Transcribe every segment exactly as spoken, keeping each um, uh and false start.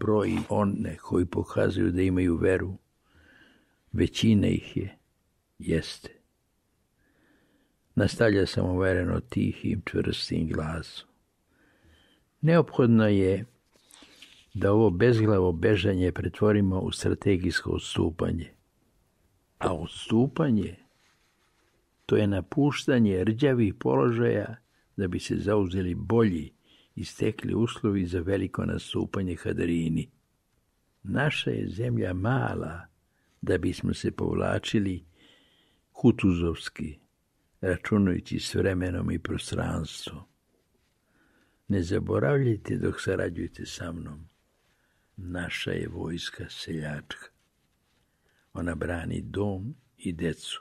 broji one koji pokazuju da imaju veru. Većina ih je, jeste. Nastavlja sam uvereno tihim, čvrstim glasom. Neophodno je da ovo bezglavo bežanje pretvorimo u strategijsko odstupanje. A odstupanje, to je napuštanje rđavih položaja da bi se zauzeli bolji i stekli uslovi za veliko nastupanje Hadarini. Naša je zemlja mala da bismo se povlačili kutuzovski, računajući s vremenom i prostranstvom. Ne zaboravljajte dok sarađujete sa mnom. Naša je vojska seljačka. Ona brani dom i decu.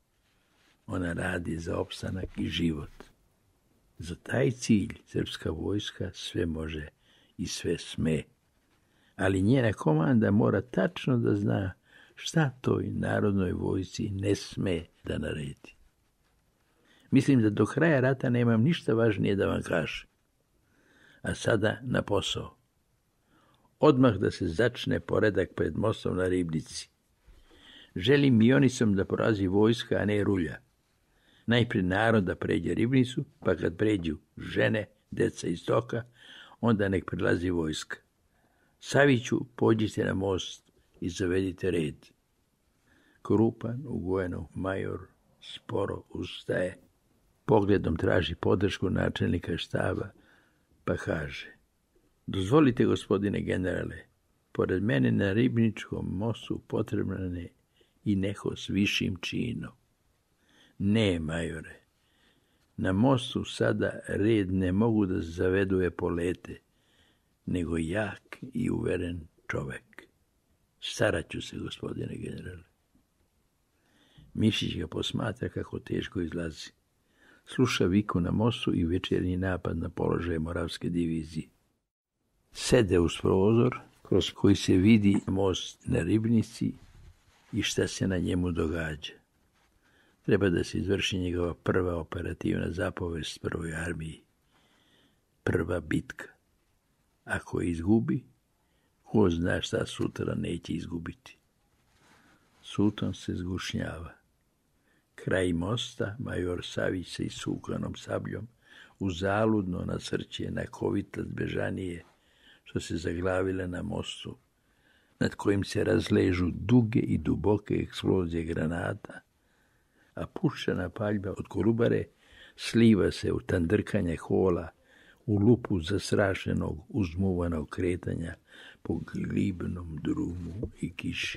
Ona radi za opstanak i život. Za taj cilj srpska vojska sve može i sve sme. Ali njena komanda mora tačno da zna šta toj narodnoj vojsci ne sme da naredi. Mislim da do kraja rata nemam ništa važnije da vam kažem. A sada na posao. Odmah da se začne poredak pred mostom na Ribnici. Želim Mionicom da porazi vojska, a ne rulja. Najprije narod da pređe Ribnicu, pa kad pređu žene, deca i stoka, onda nek prilazi vojska. Saviću, pođite na most i zavedite red. Krupan, ugojeno major, sporo ustaje. Pogledom traži podršku načelnika štaba, pa kaže: dozvolite, gospodine generale, pored mene na Ribničkom mostu potrebno je i neko s višim činom. Ne, majore, na mostu sada red ne mogu da zavedu epolete, nego jak i uveren čovek. Staraću se, gospodine generale. Mišić ga posmatra kako teško izlazi. Sluša viku na mostu i večernji napad na položaje Moravske divizije. Sede uz prozor, kroz koji se vidi most na Ribnici i šta se na njemu događa. Treba da se izvrši njegova prva operativna zapovest prvoj armiji. Prva bitka. Ako je izgubi, ko zna šta sutra neće izgubiti. Suton se zgušnjava. Kraj mosta major Savić se isukanom sabljom uzaludno nasrće na kovitlac bežanije, što se zaglavile na mostu, nad kojim se razležu duge i duboke eksplozije granata, a puščana paljba od Kolubare sliva se u tandrkanje hola, u lupu zasrašenog, uzmuvanog kretanja po glibnom drumu i kiši.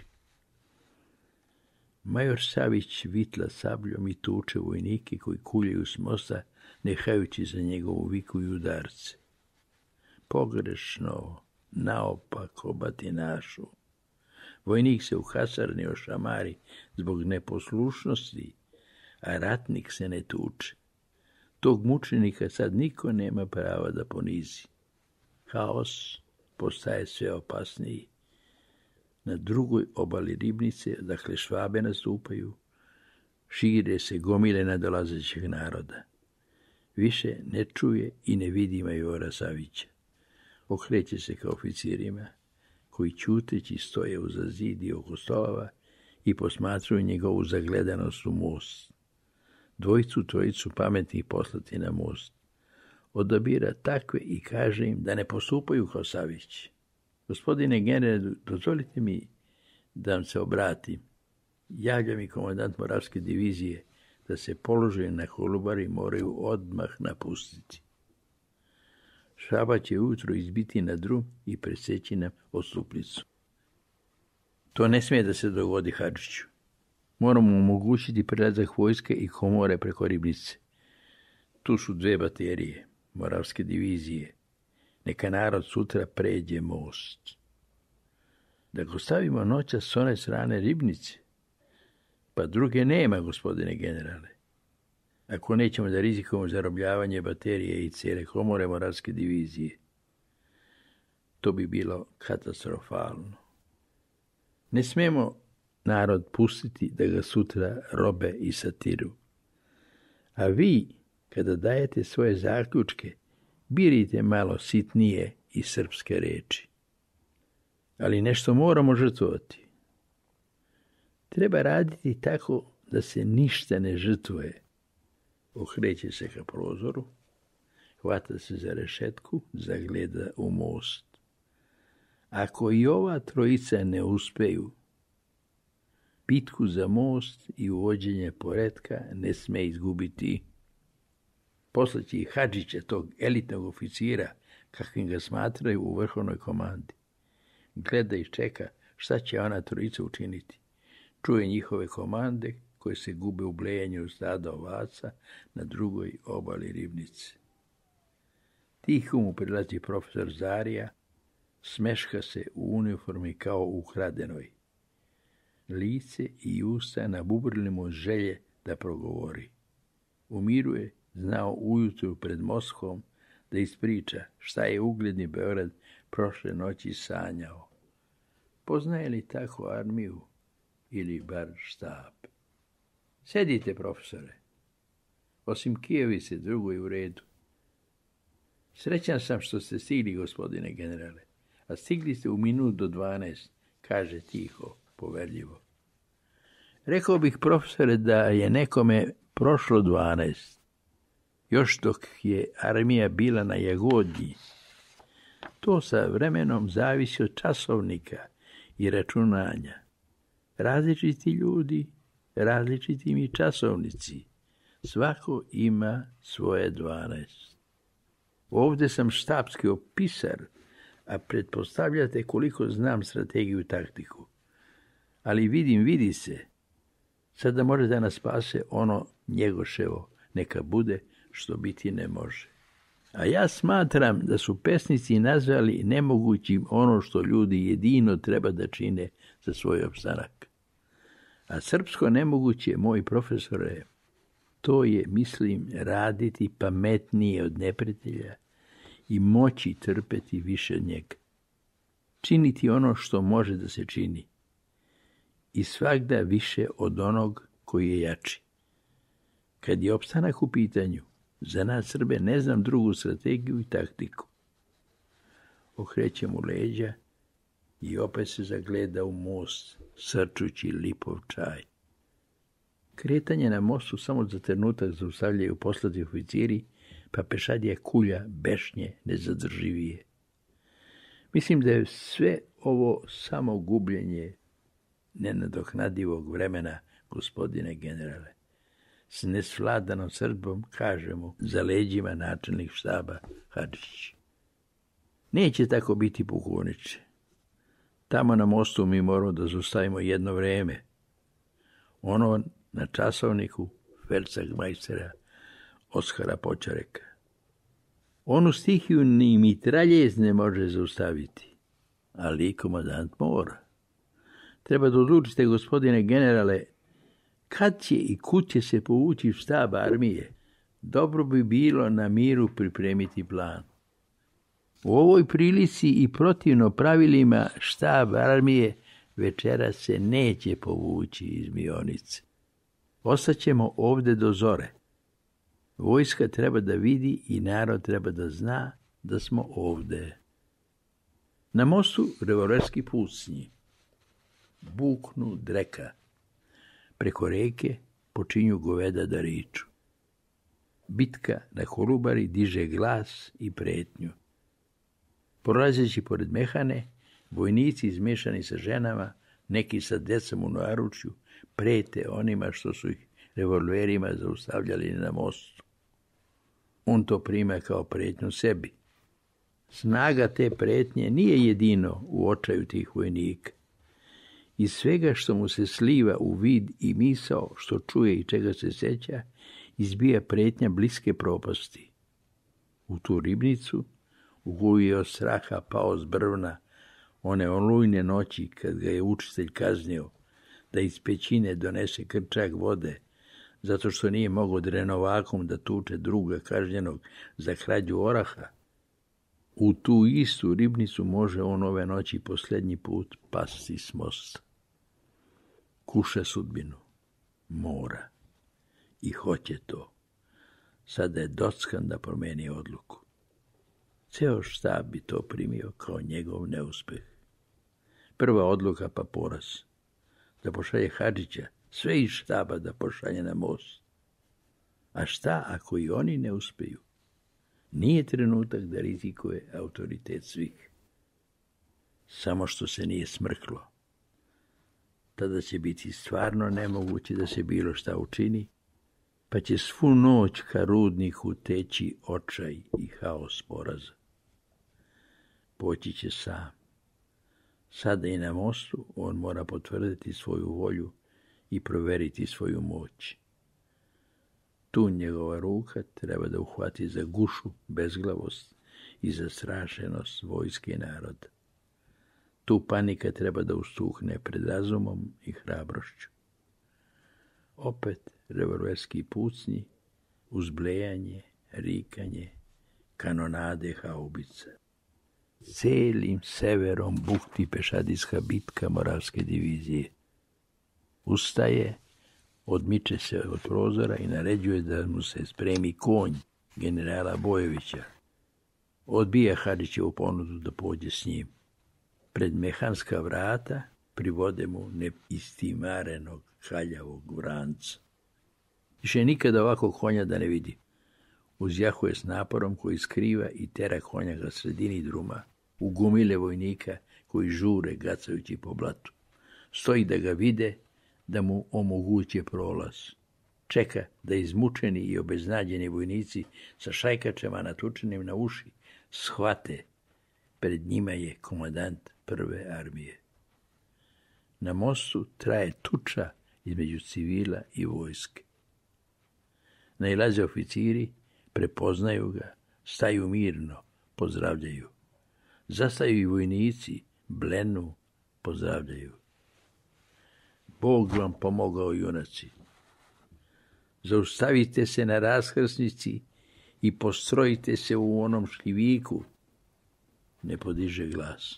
Major Savić vitla sabljom i tuče vojnike koji kuljaju s mosta, nehajući za njegovu viku i udarce. Pogrešno, naopako batinašu. Vojnik se u hasarni ošamari zbog neposlušnosti, a ratnik se ne tuče. Tog mučenika sad niko nema prava da ponizi. Haos postaje sve opasniji. Na drugoj obali Ribnice, dakle Švabe nastupaju, šire se gomile nadolazećeg naroda. Više ne čuje i ne vidi majora Savića. Okreće se ka oficirima, koji ćuteći stoje uza zidi oko stolova i posmatruju njegovu zagledanost u most. Dvojicu, trojicu pametnih poslati na most. Odabira takve i kaže im da ne postupaju kao Savić. Gospodine generale, dozvolite mi da vam se obratim. Javlja mi komandant Moravske divizije da se položaje na Kolubari moraju odmah napustiti. Šaba će ujutro izbiti na drum i preseći nam odstupnicu. To ne smije da se dogodi, Hadžiću. Moramo omogućiti prelazak vojske i komore preko Ribnice. Tu su dve baterije Moravske divizije. Neka narod sutra pređe most. Da ga stavimo noća s one strane Ribnice, pa druge nema, gospodine generale. Ako nećemo da rizikujemo zarobljavanje baterije i cijele komore Moravske divizije, to bi bilo katastrofalno. Ne smemo narod pustiti da ga sutra robe i satiru. A vi, kada dajete svoje zaključke, birite malo sitnije i srpske reči. Ali nešto moramo žrtvovati. Treba raditi tako da se ništa ne žrtvuje. Okreće se ka prozoru, hvata se za rešetku, zagleda u most. Ako i ova trojica ne uspeju, bitku za most i uvođenje poretka ne sme izgubiti. Poslaće i Hadžića, tog elitnog oficira, kakvim ga smatraju u vrhovnoj komandi. Gleda i čeka šta će ona trojica učiniti. Čuje njihove komande koje se gube u blejanju stada ovaca na drugoj obali ribnice. Tiho mu prilazi profesor Zarija, smeška se u uniformi kao ukradenoj. Lice i usta nabubrili mu želje da progovori. U miru je znao ujutru pred Moskvom da ispriča šta je ugledni Beograd prošle noći sanjao. Poznaje li tako armiju ili bar štab? Sedite, profesore. Osim Kijevice, drugo je u redu. Srećan sam što ste stigli, gospodine generale, a stigli ste u minut do dvanaest, kaže tiho, poverljivo. Rekao bih, profesore, da je nekome prošlo dvanaest, još dok je armija bila na Jagodnji. To sa vremenom zavisi od časovnika i računanja. Različiti ljudi, različiti mi časovnici. Svako ima svoje dvanaest. Ovdje sam štabski opisar, a pretpostavljate koliko znam strategiju i taktiku. Ali vidim, vidi se. Sada može da nas spase ono Njegoševo, neka bude što biti ne može. A ja smatram da su pesnici nazvali nemogućim ono što ljudi jedino treba da čine za svoj opstanak. A srpsko nemoguće, moj profesore, to je, mislim, raditi pametnije od neprijatelja i moći trpeti više od njega. Činiti ono što može da se čini. I svagda više od onog koji je jači. Kad je opstanak u pitanju, za nas Srbe ne znam drugu strategiju i taktiku. Okreće mu leđa i opet se zagleda u most, srčući lipov čaj. Kretanje na mostu samo za trenutak zaustavljaju poslati oficiri, pa pešadija kulja bešnje nezadrživije. Mislim da je sve ovo samo gubljenje nenadoknadivog vremena, gospodine generale. S nesvladanom Srbom, kažemo, za leđima načelnik štaba Hadžić. Neće tako biti, pukovniče. Tamo na mostu mi moramo da zaustavimo jedno vreme. Ono na časovniku Feldstagmeistera Oskara Počareka. Onu stihiju ni mitraljez ne može zaustaviti, ali komandant mora. Treba da odlučite, gospodine generale, kad će i kud će se povući štab armije. Dobro bi bilo na miru pripremiti plan. U ovoj prilici i protivno pravilima štab armije večera se neće povući iz Mionice. Ostaćemo ovdje do zore. Vojska treba da vidi i narod treba da zna da smo ovdje. Na mostu revolverski pucnji. Buknu dreka. Preko reke počinju goveda da riču. Bitka na Kolubari diže glas i pretnju. Prolazeći pored mehane, vojnici izmešani sa ženama, neki sa decom u naručju, prete onima što su ih revolverima zaustavljali na mostu. On to prima kao pretnju sebi. Snaga te pretnje nije jedino u očaju tih vojnika. Iz svega što mu se sliva u vid i misao, što čuje i čega se seća, izbija pretnja bliske propasti. U tu ribnicu, u koju je od straha pao s brvna, one olujne noći kad ga je učitelj kaznio da iz pećine donese krčak vode, zato što nije mogao drenovakom da tuče druga kažnjenog za krađu oraha, u tu istu ribnicu može on ove noći posljednji put pasti s mosta. Kuša sudbinu, mora i hoće to. Sada je dockan da promeni odluku. Ceo štab bi to primio kao njegov neuspeh. Prva odluka pa poraz. Da pošalje Hadžića, sve iz štaba da pošalje na most. A šta ako i oni ne uspiju? Nije trenutak da rizikuje autoritet svih. Samo što se nije smrklo. Tada će biti stvarno nemoguće da se bilo šta učini, pa će svu noć ka rudniku teći očaj i haos poraza. Poći će sam. Sada i na mostu on mora potvrditi svoju volju i proveriti svoju moć. Tu njegova ruka treba da uhvati za gušu, bezglavost i zastrašenost vojske i naroda. Tu panika treba da ustukne pred razumom i hrabrošću. Opet revolverski pucnji, uzblejanje, rikanje, kanonade haubica. Celim severom bukti pešadijska bitka Moravske divizije. Ustaje, odmiče se od prozora i naređuje da mu se spremi konj generala Bojovića. Odbija Hadžićevu ponudu da pođe s njim. Pred mehanska vrata privode mu neistimarenog haljavog vranca. Više nikada ovakvog konja da ne vidi. Uzjahuje s naporom koji skriva i tera konja ga sredini druma, u gomile vojnika koji žure gacajući po blatu. Stoji da ga vide, da mu omoguće prolaz. Čeka da izmučeni i obeznađeni vojnici sa šajkačama natučenim na uši shvate. Pred njima je komandant prve armije. Na mostu traje tuča između civila i vojske. Nailaze oficiri, prepoznaju ga, staju mirno, pozdravljaju. Zastaju i vojnici, blenu, pozdravljaju. Bog vam pomogao, junaci. Zaustavite se na raskrsnici i postrojite se u onom šljiviku. Ne podiže glas.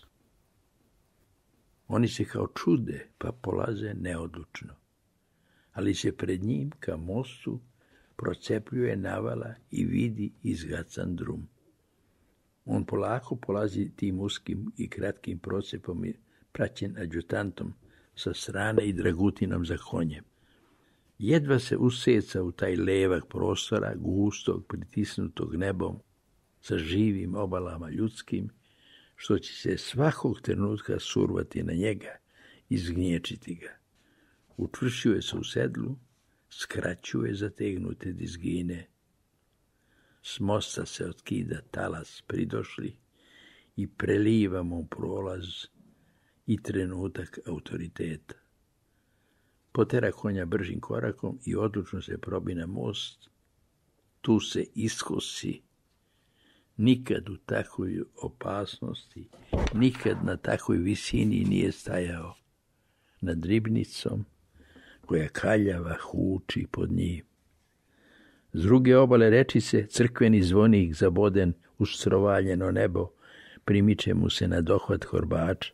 Oni se kao čude, pa polaze neodlučno. Ali se pred njim, ka mostu, procepljuje navala i vidi izgacan drum. On polako polazi tim uskim i kratkim procepom i praćen adjutantom sa strane i dragutinom za konjem. Jedva se useca u taj levak prostora, gustog, pritisnutog nebom, sa živim obalama ljudskim, što će se svakog trenutka survati na njega i zgnječiti ga. Učvršćuje se u sedlu, skraćuje zategnute dizgine. S mosta se otkida talas pridošli i preliva mu prolaz i trenutak autoriteta. Potera konja bržim korakom i odlučno se probi na most. Tu se iskosi. Nikad u takvoj opasnosti, nikad na takvoj visini nije stajao. Nad ribnicom, koja kaljava huči pod njim. S druge obale rečice crkveni zvonik zaboden uz strovaljeno nebo primiče mu se na dohvat korbača.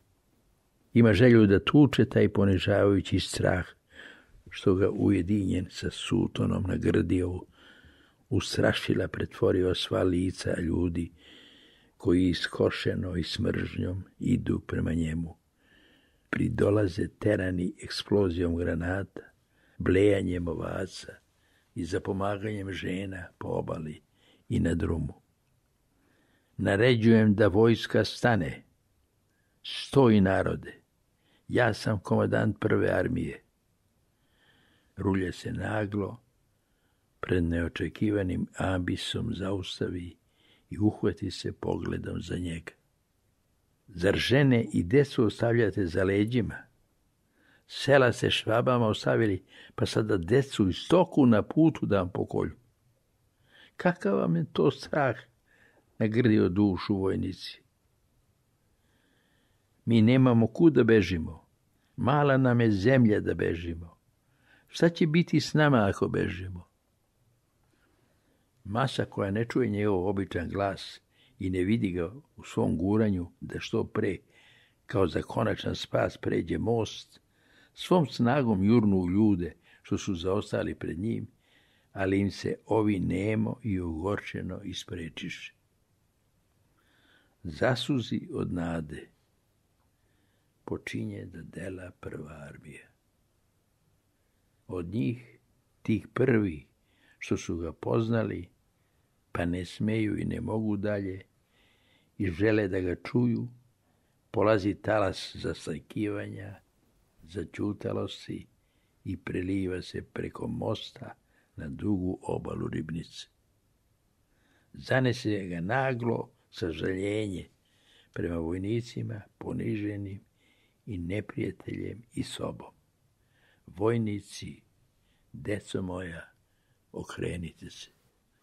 Ima želju da tuče taj ponižavajući strah, što ga ujedinjen sa sultanom na Grdiju u strašila pretvorio sva lica ljudi koji iskošeno i smržnjom idu prema njemu. Pridolaze terani eksplozijom granata, blejanjem ovaca i zapomaganjem žena po obali i na drumu. Naređujem da vojska stane. Stoj, narode, ja sam komandant prve armije. Rulje se naglo, pred neočekivanim ambisom zaustavi i uhvati se pogledom za njega. Zar žene i decu ostavljate za leđima? Sela se švabama ostavili, pa sada decu i stoku na putu da vam pokolju. Kakav vam je to strah nagrdio dušu vojnici? Mi nemamo kud da bežimo. Mala nam je zemlja da bežimo. Šta će biti s nama ako bežimo? Masa koja ne čuje njegov običan glas i ne vidi ga u svom guranju da što pre, kao za konačan spas, pređe most, svom snagom jurnu u ljude što su zaostali pred njim, ali im se ovi nemo i ogorčeno isprečiše. Zasuzi od nade. počinje da dela prva armija. Od njih, tih prvi, što su ga poznali, pa ne smeju i ne mogu dalje i žele da ga čuju, polazi talas zasajkivanja, začutalosti i preliva se preko mosta na dugu obalu Ribnice. Zanese ga naglo sažaljenje prema vojnicima poniženim i neprijateljem i sobom. Vojnici, deco moja, okrenite se.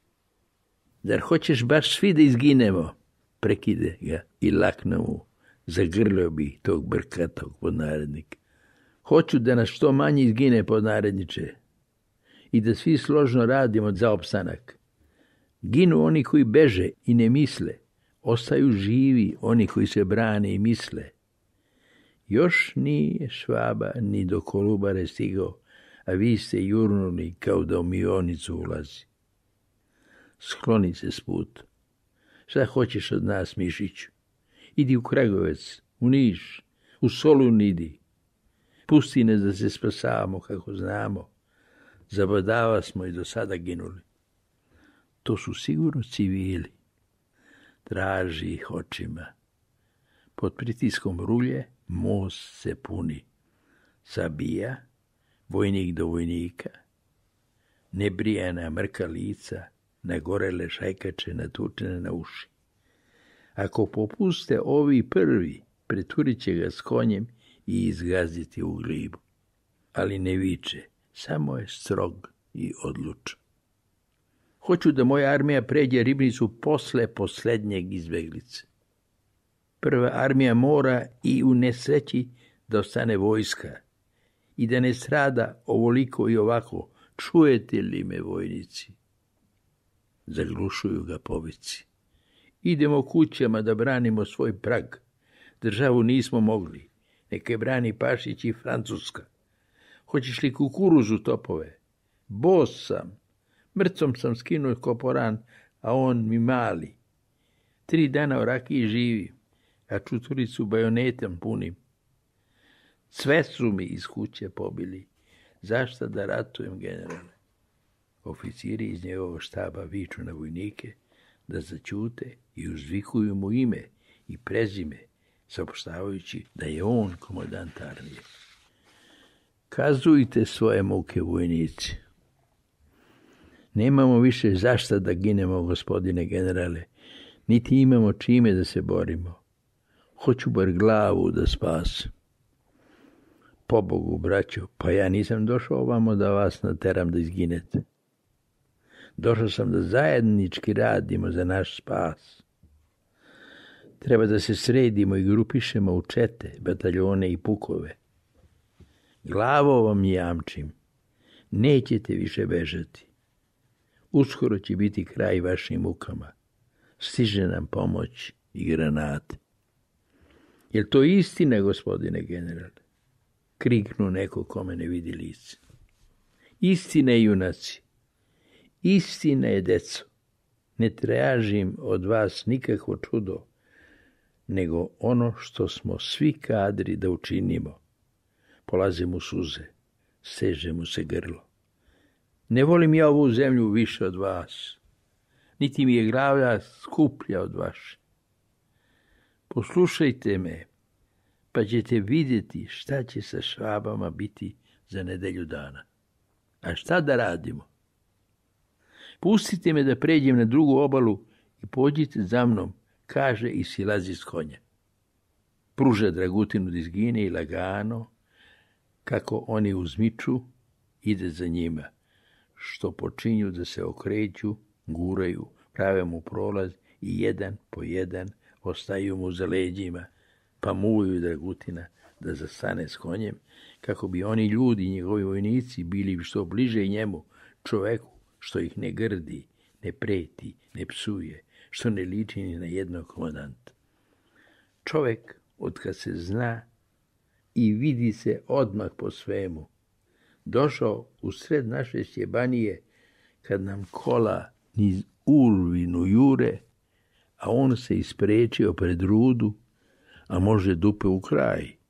Zar hoćeš baš svi da izginemo? Prekide ga i lakno mu, zagrlio bi tog brkatog podnarednika. Hoću da nas što manje izgine, podnaredniče, i da svi složno radimo za opstanak. Ginu oni koji beže i ne misle, ostaju živi oni koji se brane i misle. Još nije Švaba ni do Kolubare stigao, a vi ste jurnuli kao da u Mionicu ulazi. Skloni se s puta. Šta hoćeš od nas, Mišiću? Idi u Kragovec, u Niš, u Solun idi. Pusti nas da se spasavamo kako znamo. Zabadava smo i do sada ginuli. To su sigurno civili. Traži ih očima. Pod pritiskom rulje most se puni. Sabija, vojnik do vojnika, nebrijana mrka lica, nagorele šajkače natučene na uši. Ako popuste ovi prvi, preturit će ga s konjem i izgaziti u glibu. Ali ne viče, samo je strog i odlučan. Hoću da moja armija pređe Ribnicu posle posljednjeg izbeglice. Prva armija mora i u nesreći da ostane vojska i da ne strada ovoliko i ovako. Čujete li me, vojnici? Zaglušuju ga povici. Idemo kućama da branimo svoj prag. Državu nismo mogli. Neke brani Pašić i Francuska. Hoćeš li kukuruzu, topove? Bos sam. Mrcom sam skinuo koporan, a on mi mali. Tri dana u rakiji živi, a čuturicu bajonetom punim. Sve su mi iz kuće pobili. Zašto da ratujem, generale? Oficiri iz njegovog štaba viču na vojnike da začute i uzvikuju mu ime i prezime, saopštavajući da je on komandant armije. Kazujte svoje muke, vojnici. Nemamo više zašta da ginemo, gospodine generale, niti imamo čime da se borimo. Hoću bar glavu da spasim. Pobogu, braćo, pa ja nisam došao ovamo da vas nateram da izginete. Došao sam da zajednički radimo za naš spas. Treba da se sredimo i grupišemo u čete, bataljone i pukove. Glavo vam jamčim, nećete više bežati. Uskoro će biti kraj vašim mukama. Stiže nam pomoć i granate. Jel to istina, gospodine generale? Kriknu neko kome ne vidi lice. Istina je, junaci. Istina je, deco. Ne tražim od vas nikakvo čudo, nego ono što smo svi kadri da učinimo. Polaze mu suze, seže mu se grlo. Ne volim ja ovu zemlju više od vas, niti mi je glava skuplja od vaše. Poslušajte me, pa ćete vidjeti šta će sa Švabama biti za nedelju dana. A šta da radimo? Pustite me da pređem na drugu obalu i pođite za mnom, kaže i silazi s konja. Pruža Dragutinu da izgine i lagano, kako oni uzmiču, ide za njima, što počinju da se okreću, guraju, prave mu prolaz i jedan po jedan ostaju mu za leđima, pa muju Dragutina da zastane s konjem, kako bi oni ljudi, njegovi vojnici, bili što bliže njemu, čoveku, što ih ne grdi, ne preti, ne psuje, što ne liči ni na jednog komandanta. Čovek, od kad se zna i vidi se odmah po svemu, došao u sred naše Sjebanije, kad nam kola niz Ulvinu jure, a on se isprečio pred rudu, a može dupe u kraj,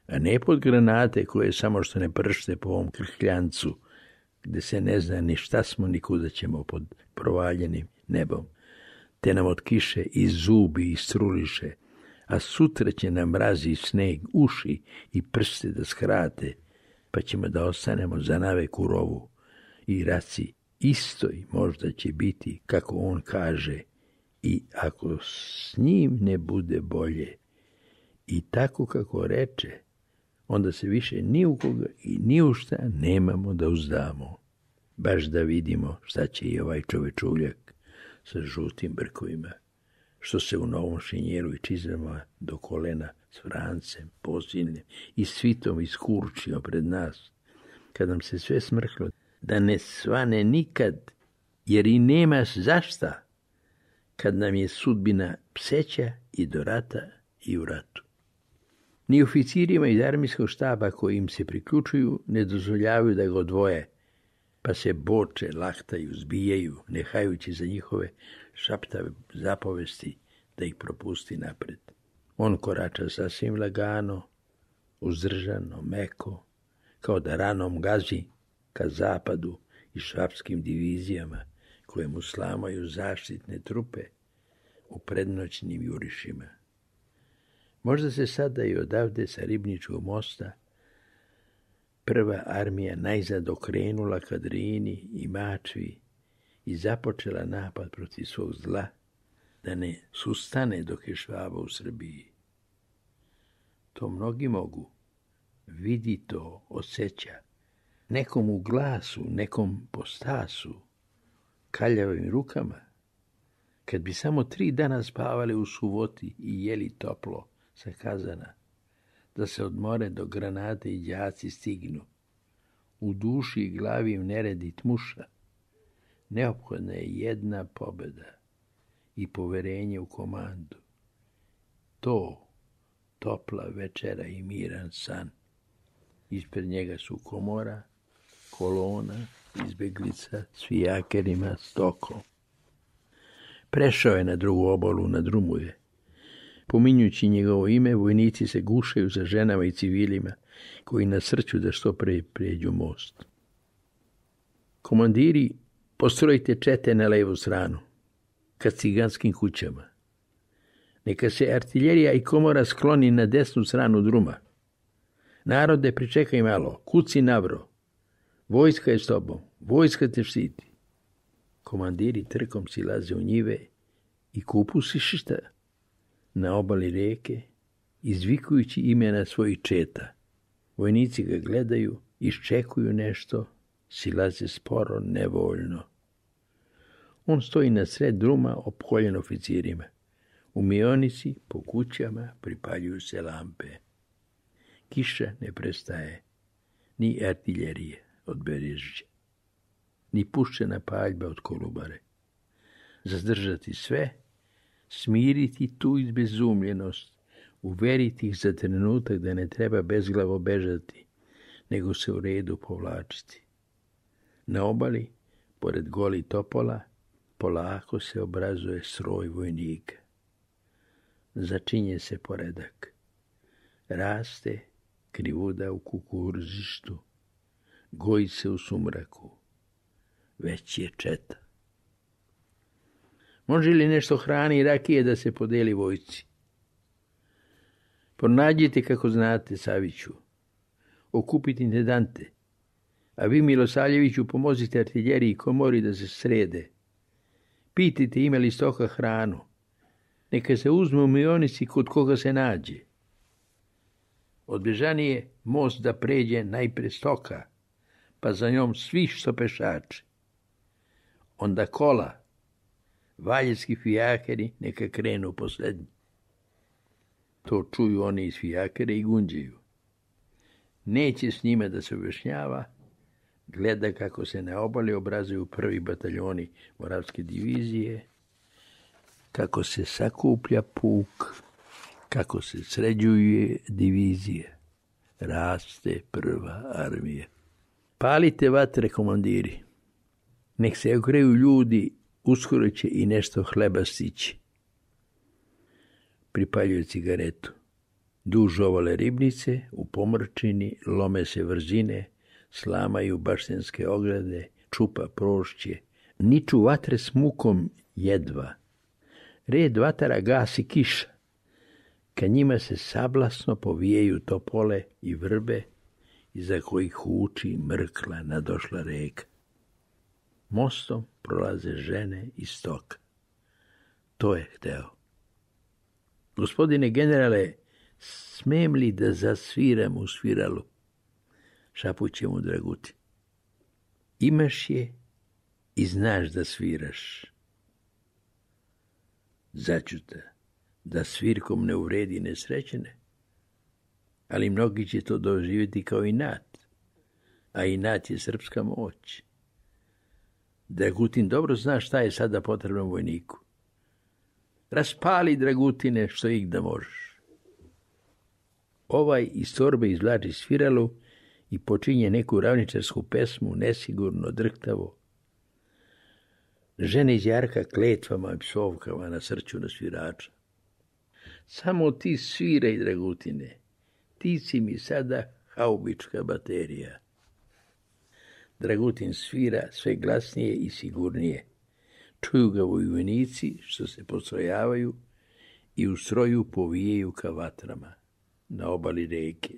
a ne pod granate koje samo što ne pršte po ovom krhljancu, gde se ne zna ni šta smo ni kuda ćemo pod provaljenim nebom, te nam od kiše i zubi istruliše, a sutra će nam mrazi sneg, uši i prste da skrate, pa ćemo da ostanemo za navek u rovu i raci istoj možda će biti, kako on kaže, i ako s njim ne bude bolje, i tako kako reče, onda se više ni u koga i ni u šta nemamo da uzdamo. Baš da vidimo šta će i ovaj čovečuljak sa žutim brkovima, što se u novom šinjeru i čizama do kolena s vrancem, posiljem i svitom iskurčio pred nas, kad nam se sve smrhlo, da ne svane nikad, jer i nema zašta, kad nam je sudbina pseća i do rata i u ratu. Ni oficirima iz armijskog štaba koji im se priključuju ne dozvoljavaju da ga odvoje, pa se boče, lahtaju, zbijaju, nehajući za njihove šaptave zapovesti da ih propusti napred. On korača sasvim lagano, uzdržano, meko, kao da ranom gazi ka zapadu i švapskim divizijama koje mu slamaju zaštitne trupe u prednoćnim jurišima. Možda se sada i odavde sa Ribničkog mosta prva armija najzad okrenula ka Drini i Mačvi i započela napad protiv svog zla, da ne sustane dok je Švaba u Srbiji. To mnogi mogu, vidi to, osjeća, nekom u glasu, nekom po stasu, kaljavim rukama. Kad bi samo tri dana spavali u suvoti i jeli toplo sa kazana, da se odmore do granate i đaci stignu, u duši i glavi im neredi tmuša, neophodna je jedna pobjeda i poverenje u komandu. To, topla večera i miran san. Ispred njega su komora, kolona, izbeglica s fijakerima, stokom. Prešao je na drugu obalu, na Drumuje. Pominjući njegovo ime, vojnici se gušaju za ženama i civilima, koji nasrću da što pre prijeđu most. Komandiri, postrojite čete na levu stranu, ka ciganskim kućama. Neka se artiljerija i komora skloni na desnu stranu Druma. Narode, pričekaj malo, kuci navro. Vojska je s tobom, vojska te štiti. Komandiri trkom silaze u njive i kupusišta na obali reke, izvikujući imena svojih četa. Vojnici ga gledaju, iščekuju nešto, silaze sporo, nevoljno. On stoji na sred Druma opkoljen oficirima. U mionici, po kućama, pripaljuju se lampe. Kiša ne prestaje, ni artiljerije od Berežića, ni puščena paljba od Kolubare. Zadržati sve, smiriti tu izbezumljenost, uveriti ih za trenutak da ne treba bezglavo bežati, nego se u redu povlačiti. Na obali, pored goli topola, polako se obrazuje stroj vojnika. Začinje se poredak. Raste krivuda u kukuruzištu, goji se u sumraku. Već je četa. Može li nešto hrane i rakije da se podeli vojci? Pronađite kako znate, Saviću. Okupite intendante. A vi, Milosavljeviću, pomozite artiljeriji i komori da se srede. Pitajte ima li stoka hranu. Neka se uzme u mionici kod koga se nađe. Od Bežanije most da pređe najpre stoka, pa za njom svi što pešače. Onda kola, valjevski fijakeri neka krenu poslednji. To čuju oni iz fijakere i gunđaju. Neće s njima da se objašnjava, gleda kako se na obali obrazuju prvi bataljoni Moravske divizije, kako se sakuplja puk, kako se sređuje divizije. Raste prva armija. Palite vatre, komandiri. Nek se ogreju ljudi, uskoro će i nešto hleba stići. Pripaljuje cigaretu. Duž ovale ribnice, u pomrčini, lome se vrzine, slamaju baštenske ograde, čupa prošće, niču vatre s mukom jedva. Red vatara gasi kiša, ka njima se sablasno povijaju topole i vrbe, iza kojih huči mrkla nadošla reka. Mostom prolaze žene i stoka. To je hteo. Gospodine generale, smem li da zasviram u sviralu? Šapuće mu Dragutin. Imaš je i znaš da sviraš. Začuta, da svirkom ne uvredi nesrećene, ali mnogi će to doživjeti kao inat, a inat je srpska moć. Dragutin dobro zna šta je sada potrebno vojniku. Raspali, Dragutine, što ih da možeš. Ovaj iz torbe izvlači sviralu i počinje neku ravničarsku pesmu, nesigurno, drhtavo. Žene iz jarka kletvama i psovkama nasrću na svirača. Samo ti sviraj, Dragutine, ti si mi sada haubička baterija. Dragutin svira sve glasnije i sigurnije. Čuju ga vojnici što se postrojavaju i u stroju povijaju ka vatrama na obali reke.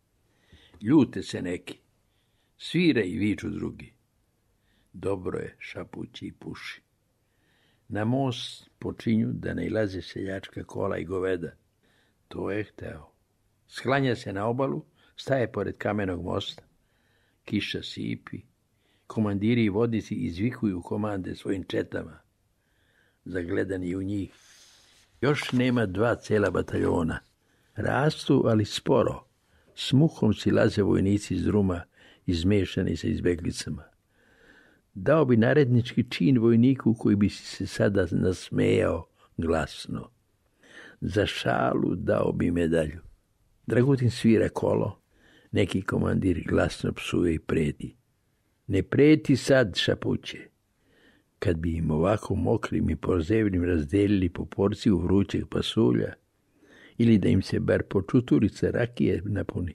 Ljute se neki, svira i viču drugi. Dobro je, šapući i puši. Na most počinju da nailaze seljačka kola i goveda. To je hteo. Sklanja se na obalu, staje pored kamenog mosta. Kiša sipi. Komandiri i vodnici izvikuju komande svojim četama. Zagledani u njih. Još nema dva cela bataljona. Rastu, ali sporo. S muhom silaze vojnici iz druma, izmešani sa izbeglicama. Dao bi narednički čin vojniku koji bi se sada nasmejao glasno. Za šalu dao bi medalju. Dragutin svira kolo, neki komandir glasno psuje i preti. Ne preti sad, šapuće. Kad bi im ovako mokrim i porzevnim razdelili po porciju vrućeg pasulja, ili da im se bar po čuturice rakije napuni.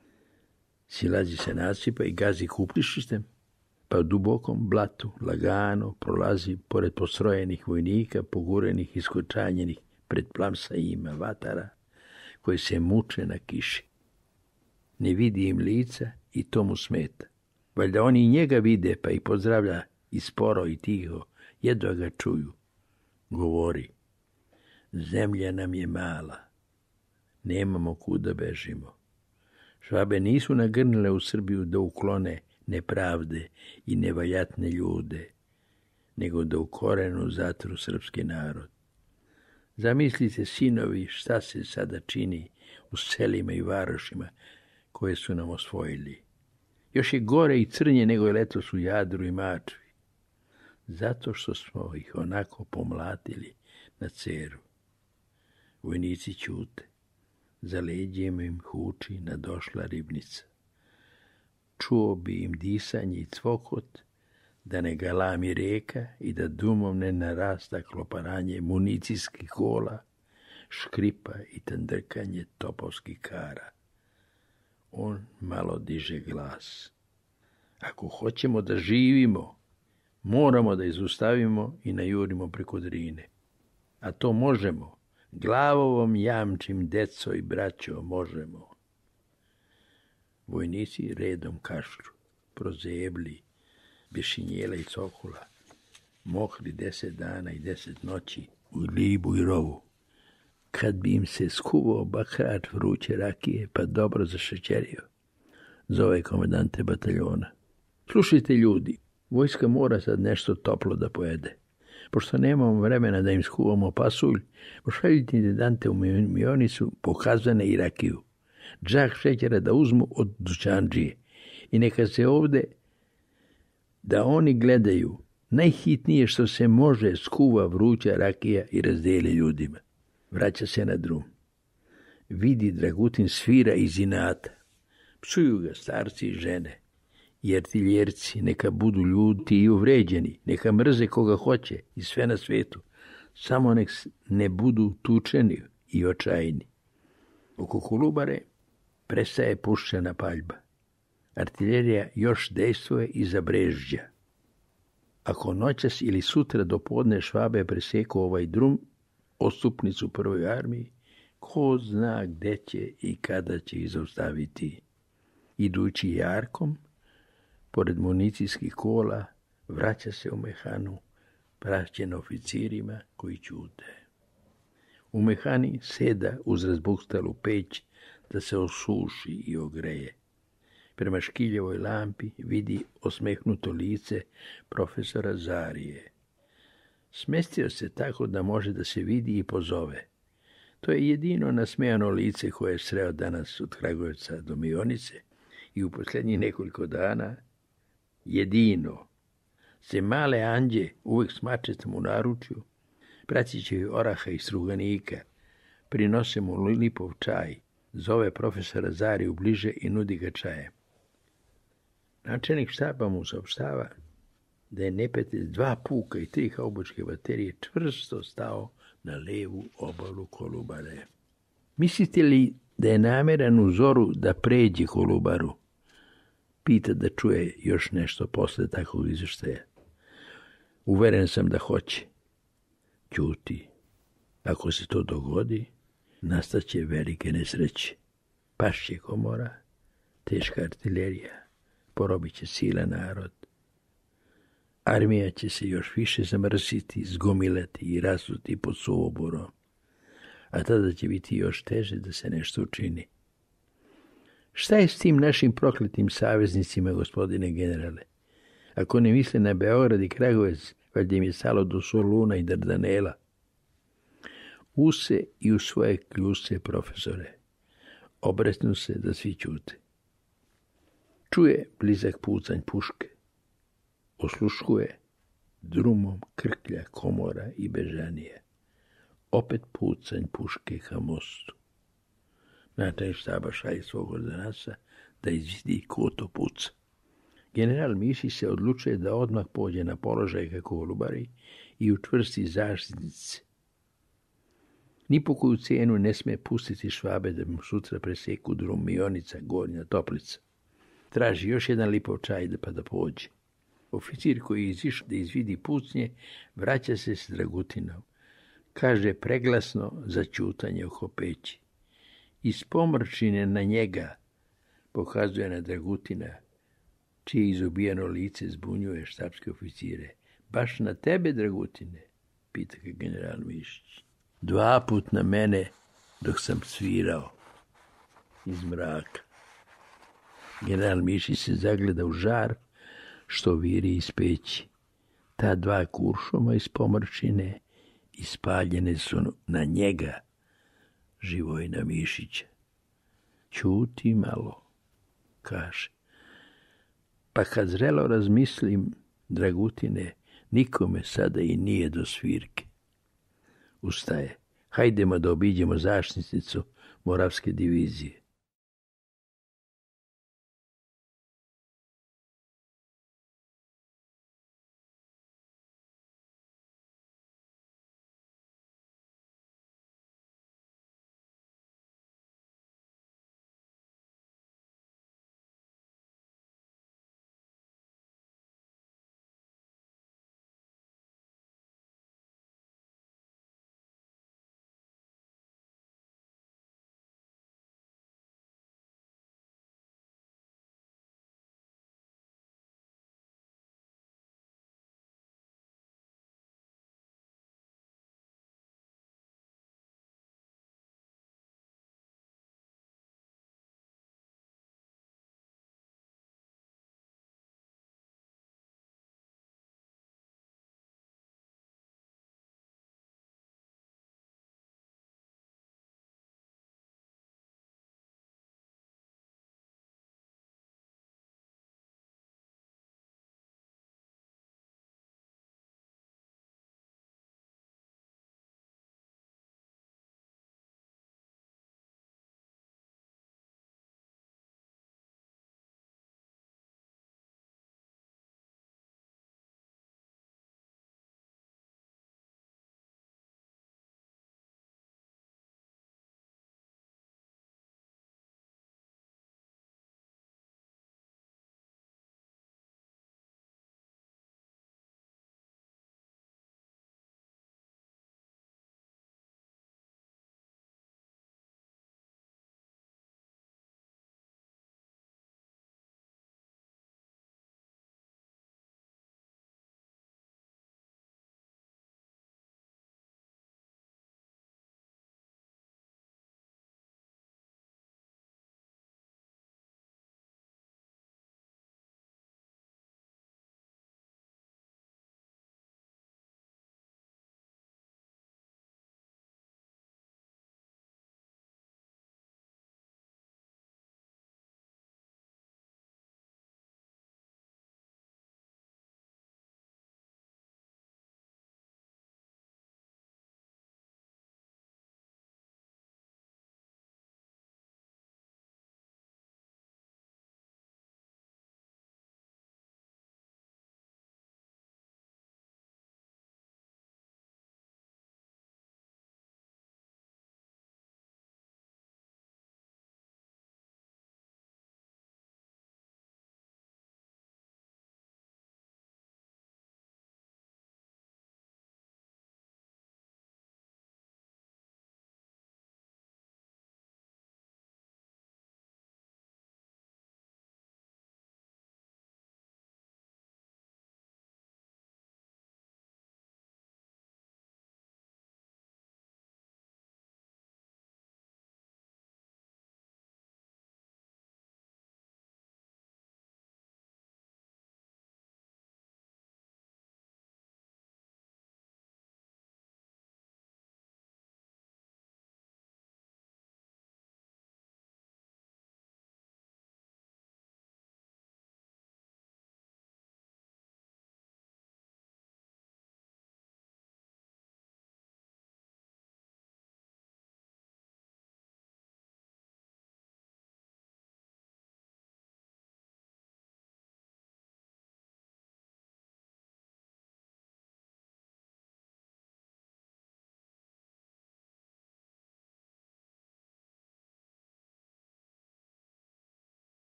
Silazi se nasipa i gazi kuplišištem, pa u dubokom blatu lagano prolazi pored postrojenih vojnika, pogurenih i skočanjenih pred plamsajima vatara, koji se muče na kiši. Ne vidi im lica i to mu smeta. Valjda oni i njega vide, pa i pozdravlja i sporo i tiho, jedva ga čuju. Govori, zemlja nam je mala, nemamo kuda bežimo. Švabe nisu nagrnile u Srbiju da uklone nepravde i nevaljatne ljude, nego da u korenu zatru srpski narod. Zamislite, sinovi, šta se sada čini u selima i varošima koje su nam osvojili. Još je gore i crnje nego je letos u Jadru i Mačvi, zato što smo ih onako pomlatili na Ceru. Vojnici ćute, za leđima im huči nadošla ribnica. Čuo bi im disanje i cvokot, da ne galami reka i da dumom ne narasta kloparanje municijskih kola, škripa i tandrkanje topovskih kara. On malo diže glas. Ako hoćemo da živimo, moramo da izustavimo i najurimo preko Drine. A to možemo. Glavovom jamčim, deco i braćo, možemo. Vojnici redom kašlju, prozebli, bešinjela i cokula, mokri deset dana i deset noći u libu i rovu. Kad bi im se skuvao bakrač vruće rakije, pa dobro zašećerio, zove komandante bataljona. Slušajte, ljudi, vojska mora sad nešto toplo da pojede. Pošto nemamo vremena da im skuvamo pasulj, pošaljite intendante u Mionicu pokazane i rakiju. Džak šećera da uzmu od dućandžije i neka se ovde da oni gledaju najhitnije što se može skuva vruća rakija i razdeli ljudima. Vraća se na drum. Vidi Dragutin svira iz inata. Psuju ga starci i žene. I artiljerci neka budu ljuti i uvređeni, neka mrze koga hoće i sve na svetu. Samo nek ne budu tučeni i očajni. Oko Kolubare prestaje puščana paljba. Artiljerija još dejstvuje iza Brežđa. Ako noćas ili sutra do podne Švabe preseku ovaj drum, ostupnicu prvoj armiji, ko zna gde će i kada će ih zaustaviti. Idući jarkom, pored municijskih kola, vraća se u mehanu, praćen oficirima koji ćute. U mehani seda uz razbukstalu peć da se osuši i ogreje. Prema škiljevoj lampi vidi osmehnuto lice profesora Zarije. Smestio se tako da može da se vidi i pozove. To je jedino nasmejano lice koje je sreo danas od Kragujevca do Mionice i u posljednjih nekoliko dana jedino. Se male anđe uvijek s mačetom u naručju, praćići oraha i struganika, prinose mu lipov čaj, zove profesora Zariju bliže i nudi ga čajem. Načelnik štaba mu saopštava da je neprijatelj dva puka i tri haubičke baterije čvrsto stao na levu obalu Kolubare. Mislite li da je nameran u zoru da pređe Kolubaru? Pita da čuje još nešto posle takvog izvještaja. Uveren sam da hoće. Ćuti. Ako se to dogodi, nastaće velike nesreće. Pašće komora, teška artiljerija, porobit će sila narod. Armija će se još više zamrsiti, zgomilati i rasuti pod suoborom, a tada će biti još teže da se nešto učini. Šta je s tim našim prokletim saveznicima, gospodine generale? Ako ne misle na Beograd i Kragujevac, valjda im je stalo do Soluna i Dardanela. Use i u svoje kljuse, profesore. Obresnu se da svi ćute. Čuje blizak pucanj puške. Osluškuje drumom krklja komora i bežanije. Opet pucanj puške ka mostu. Načelnik štaba šalje svog ordonansa da izvidi ko to puca. General Mišić se odlučuje da odmah pođe na položaj ka Kolubari i učvrsti zaštitnice. Ni po koju cijenu ne sme pustiti Švabe da mu sutra preseku drum Mionica, Gornja Toplica. Traži još jedan lipov čaj da pa da pođe. Oficir koji je izišao da izvidi pucnje vraća se s Dragutinom. Kaže preglasno za ćutanje oko peći. Iz pomrčine na njega pokazuje na Dragutina, čije izubijeno lice zbunjuje štabske oficire. Baš na tebe, Dragutine, pita ga general Mišić. Dva put na mene dok sam svirao iz mraka. General Mišić se zagleda u žar što viri iz peći. Ta dva kuršuma iz pomrčine ispaljene su na njega, Živojina Mišića. Ćuti malo, kaže. Pa kad zrelo razmislim, Dragutine, nikome sada i nije do svirke. Ustaje. Hajdemo da obiđemo zaštitnicu Moravske divizije.